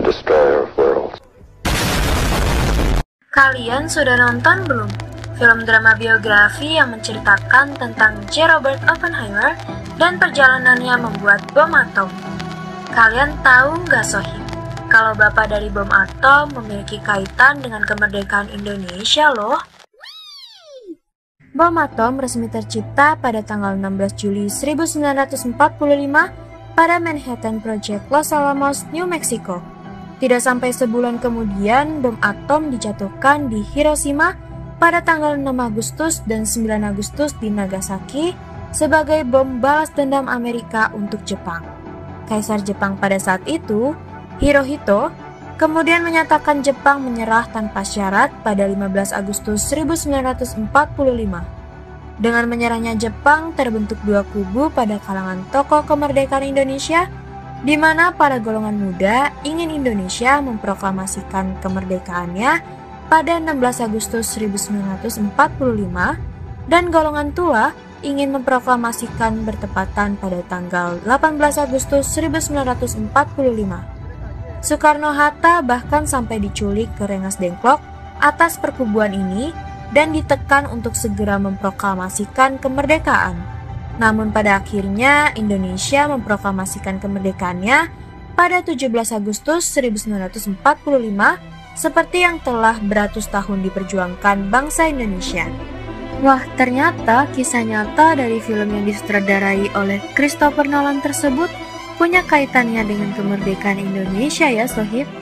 destroyer of worlds. Kalian sudah nonton belum film drama biografi yang menceritakan tentang J. Robert Oppenheimer dan perjalanannya membuat bom atom? Kalian tahu nggak Sohib, kalau bapak dari bom atom memiliki kaitan dengan kemerdekaan Indonesia loh? Bom atom resmi tercipta pada tanggal 16 Juli 1945 pada Manhattan Project Los Alamos, New Mexico. Tidak sampai sebulan kemudian, bom atom dijatuhkan di Hiroshima pada tanggal 6 Agustus dan 9 Agustus di Nagasaki sebagai bom balas dendam Amerika untuk Jepang. Kaisar Jepang pada saat itu, Hirohito, kemudian menyatakan Jepang menyerah tanpa syarat pada 15 Agustus 1945. Dengan menyerahnya Jepang, terbentuk dua kubu pada kalangan tokoh kemerdekaan Indonesia, di mana para golongan muda ingin Indonesia memproklamasikan kemerdekaannya pada 16 Agustus 1945 dan golongan tua ingin memproklamasikan bertepatan pada tanggal 18 Agustus 1945. Soekarno-Hatta bahkan sampai diculik ke Rengas Dengklok atas perkubuan ini dan ditekan untuk segera memproklamasikan kemerdekaan. Namun pada akhirnya Indonesia memproklamasikan kemerdekaannya pada 17 Agustus 1945 seperti yang telah beratus tahun diperjuangkan bangsa Indonesia. Wah, ternyata kisah nyata dari film yang disutradarai oleh Christopher Nolan tersebut punya kaitannya dengan kemerdekaan Indonesia ya Sohib.